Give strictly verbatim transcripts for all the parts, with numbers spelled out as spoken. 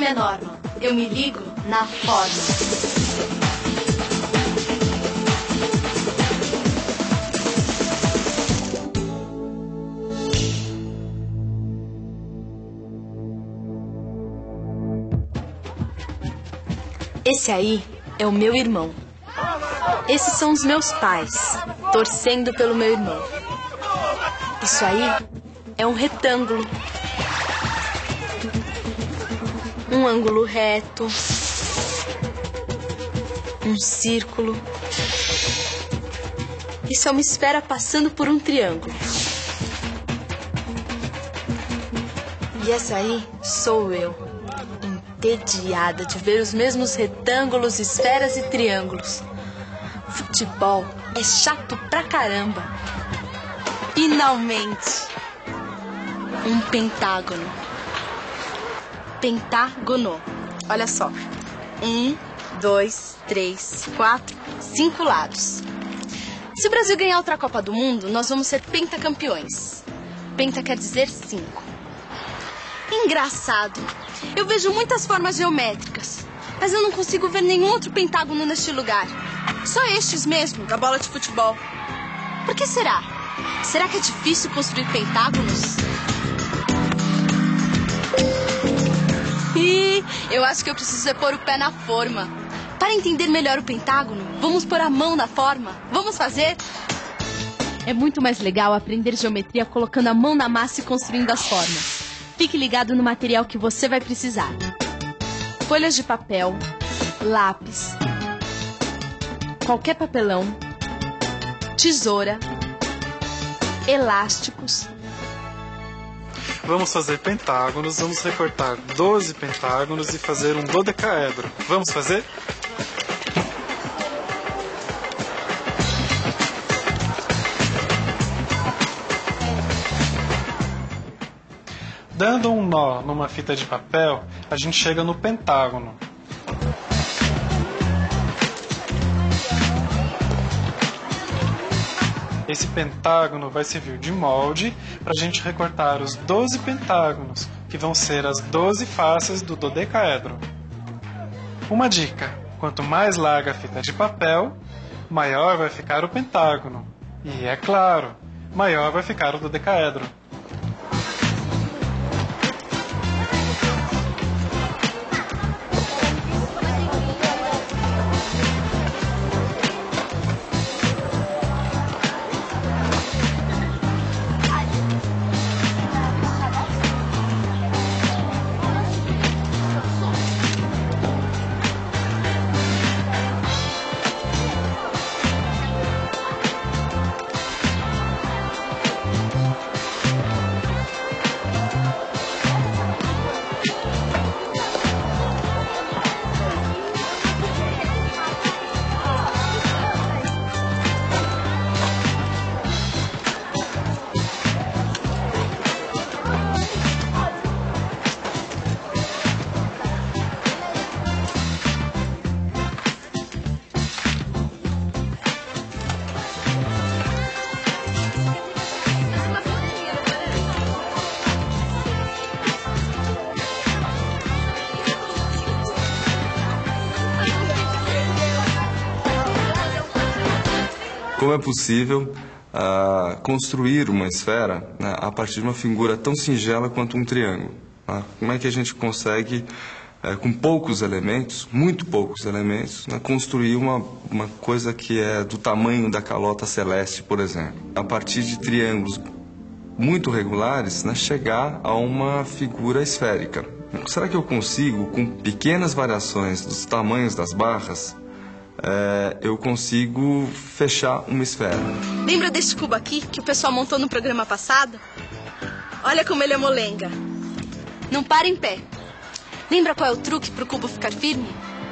é norma. Eu me ligo na forma. Esse aí é o meu irmão. Esses são os meus pais, torcendo pelo meu irmão. Isso aí é um retângulo. Um ângulo reto. Um círculo. Isso é uma esfera passando por um triângulo. E essa aí sou eu. Entediada de ver os mesmos retângulos, esferas e triângulos. Futebol é chato pra caramba. Finalmente, um pentágono. Pentágono. Olha só. Um, dois, três, quatro, cinco lados. Se o Brasil ganhar outra Copa do Mundo, nós vamos ser pentacampeões. Penta quer dizer cinco. Engraçado. Eu vejo muitas formas geométricas, mas eu não consigo ver nenhum outro pentágono neste lugar. Só estes mesmo, da bola de futebol. Por que será? Será que é difícil construir pentágonos? Ih, eu acho que eu preciso é pôr o pé na forma. Para entender melhor o pentágono, vamos pôr a mão na forma. Vamos fazer? É muito mais legal aprender geometria colocando a mão na massa e construindo as formas. Fique ligado no material que você vai precisar. Folhas de papel, lápis, qualquer papelão, tesoura, elásticos. Vamos fazer pentágonos, vamos recortar doze pentágonos e fazer um dodecaedro. Vamos fazer? Dando um nó numa fita de papel, a gente chega no pentágono. Esse pentágono vai servir de molde para a gente recortar os doze pentágonos, que vão ser as doze faces do dodecaedro. Uma dica: quanto mais larga a fita de papel, maior vai ficar o pentágono. E, é claro, maior vai ficar o dodecaedro. Como é possível uh, construir uma esfera, né, a partir de uma figura tão singela quanto um triângulo? Tá? Como é que a gente consegue, uh, com poucos elementos, muito poucos elementos, né, construir uma, uma coisa que é do tamanho da calota celeste, por exemplo? A partir de triângulos muito regulares, né, chegar a uma figura esférica. Será que eu consigo, com pequenas variações dos tamanhos das barras, É, eu consigo fechar uma esfera? Lembra deste cubo aqui que o pessoal montou no programa passado? Olha como ele é molenga. Não para em pé. Lembra qual é o truque para o cubo ficar firme?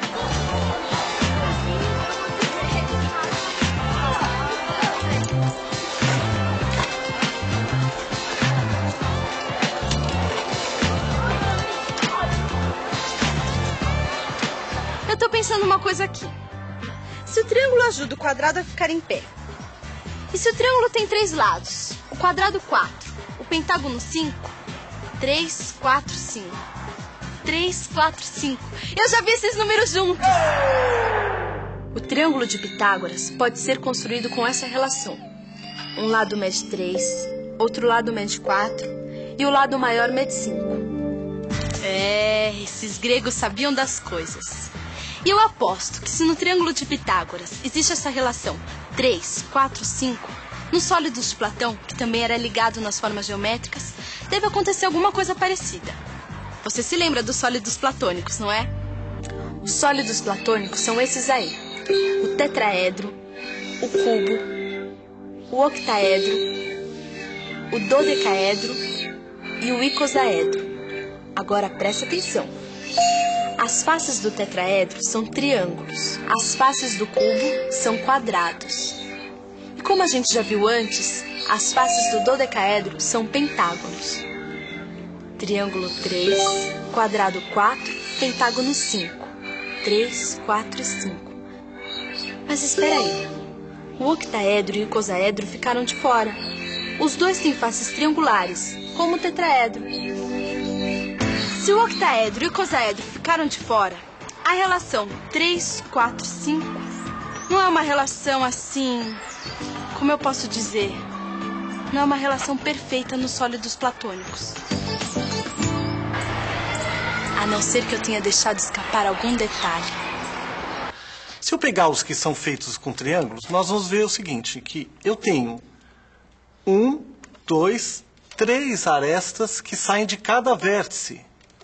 Eu tô pensando uma coisa aqui. Se o triângulo ajuda o quadrado a ficar em pé, e se o triângulo tem três lados, o quadrado quatro, o pentágono cinco, três, quatro, cinco. três, quatro, cinco. Eu já vi esses números juntos. O triângulo de Pitágoras pode ser construído com essa relação. Um lado mede três, outro lado mede quatro e o lado maior mede cinco. É, esses gregos sabiam das coisas. E eu aposto que se no triângulo de Pitágoras existe essa relação três, quatro, cinco, nos sólidos de Platão, que também era ligado nas formas geométricas, deve acontecer alguma coisa parecida. Você se lembra dos sólidos platônicos, não é? Os sólidos platônicos são esses aí: o tetraedro, o cubo, o octaedro, o dodecaedro e o icosaedro. Agora preste atenção. As faces do tetraedro são triângulos, as faces do cubo são quadrados. E como a gente já viu antes, as faces do dodecaedro são pentágonos. Triângulo três, quadrado quatro, pentágono cinco. três, quatro e cinco. Mas espera aí. O octaedro e o icosaedro ficaram de fora. Os dois têm faces triangulares, como o tetraedro. Se o octaedro e o icosaedro ficaram de fora, a relação três, quatro, cinco não é uma relação assim, como eu posso dizer, não é uma relação perfeita nos sólidos platônicos. A não ser que eu tenha deixado escapar algum detalhe. Se eu pegar os que são feitos com triângulos, nós vamos ver o seguinte, que eu tenho um, dois, três arestas que saem de cada vértice.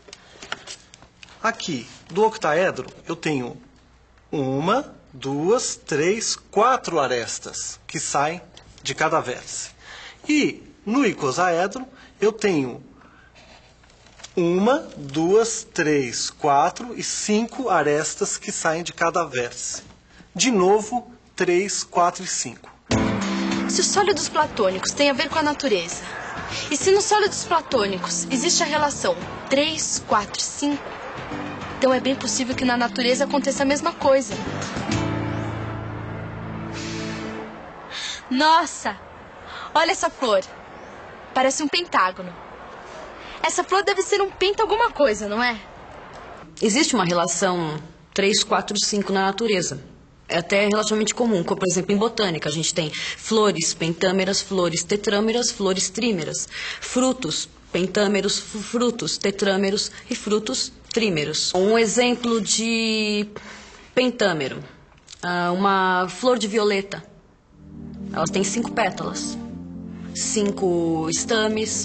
Aqui, do octaedro, eu tenho uma, duas, três, quatro arestas que saem de cada vértice. E no icosaedro, eu tenho uma, duas, três, quatro e cinco arestas que saem de cada vértice. De novo, três, quatro e cinco. Se os sólidos platônicos têm a ver com a natureza, e se nos sólidos platônicos existe a relação três, quatro e cinco, então é bem possível que na natureza aconteça a mesma coisa. Nossa! Olha essa flor. Parece um pentágono. Essa flor deve ser um penta alguma coisa, não é? Existe uma relação três, quatro, cinco na natureza. É até relativamente comum, como por exemplo em botânica, a gente tem flores pentâmeras, flores tetrâmeras, flores trímeras, frutos pentâmeros, frutos tetrâmeros e frutos trímeros. Um exemplo de pentâmero, uma flor de violeta, elas têm cinco pétalas, cinco estames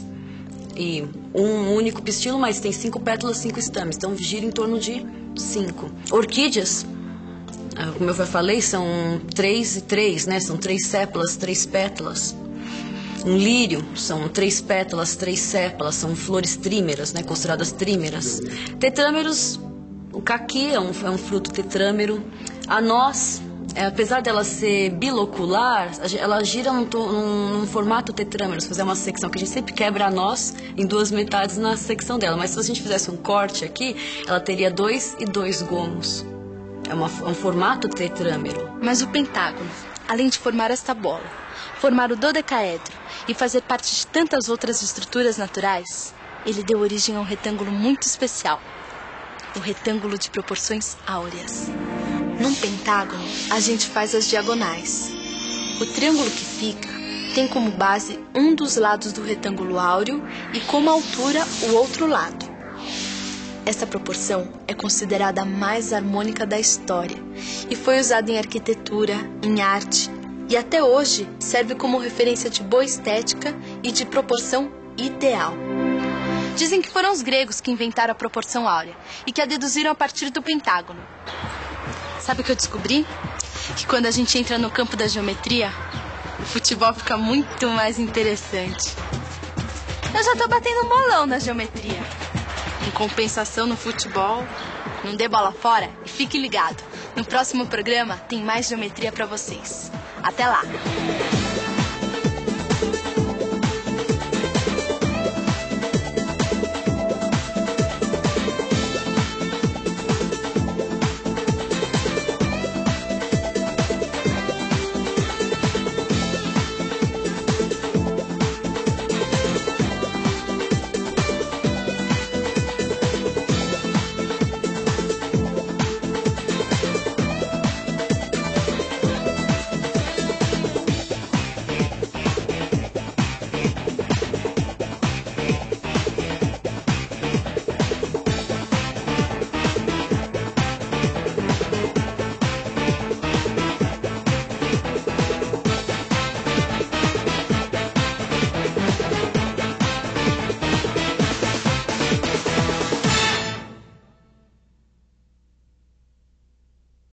e um único pistilo, mas tem cinco pétalas, cinco estames, então gira em torno de cinco. Orquídeas, como eu já falei, são três e três, né? São três sépalas, três pétalas. Um lírio são três pétalas, três sépalas, são flores trímeras, né? Consideradas trímeras. Tetrâmeros, o caqui é um, é um fruto tetrâmero. A noz, é, apesar dela ser bilocular, ela gira num, num, num formato tetrâmero. Se fizer uma secção, que a gente sempre quebra a noz em duas metades na secção dela, mas se a gente fizesse um corte aqui, ela teria dois e dois gomos. É uma, um formato tetrâmero. Mas o pentágono, além de formar esta bola, formar o dodecaedro e fazer parte de tantas outras estruturas naturais, ele deu origem a um retângulo muito especial. O retângulo de proporções áureas. Num pentágono, a gente faz as diagonais. O triângulo que fica tem como base um dos lados do retângulo áureo e como altura o outro lado. Essa proporção é considerada a mais harmônica da história e foi usada em arquitetura, em arte e até hoje serve como referência de boa estética e de proporção ideal. Dizem que foram os gregos que inventaram a proporção áurea e que a deduziram a partir do pentágono. Sabe o que eu descobri? Que quando a gente entra no campo da geometria, o futebol fica muito mais interessante. Eu já tô batendo um bolão na geometria. Em compensação no futebol, não dê bola fora e fique ligado. No próximo programa tem mais geometria pra vocês. Até lá!